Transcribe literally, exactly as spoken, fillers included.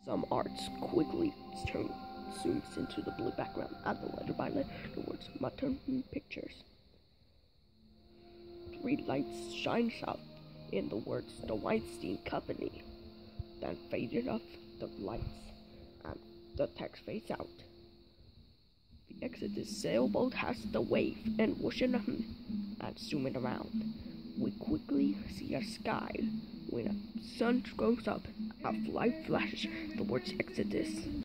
Some arts quickly turn zooms into the blue background and the letter by letter the words Mutton Pictures. Three lights shines out in the words The Weinstein Company, then faded off the lights and the text fades out. The Exodus sailboat has the wave and whooshing and zooming around. We quickly see a sky when the sun goes up, a light flashes the words Exodus.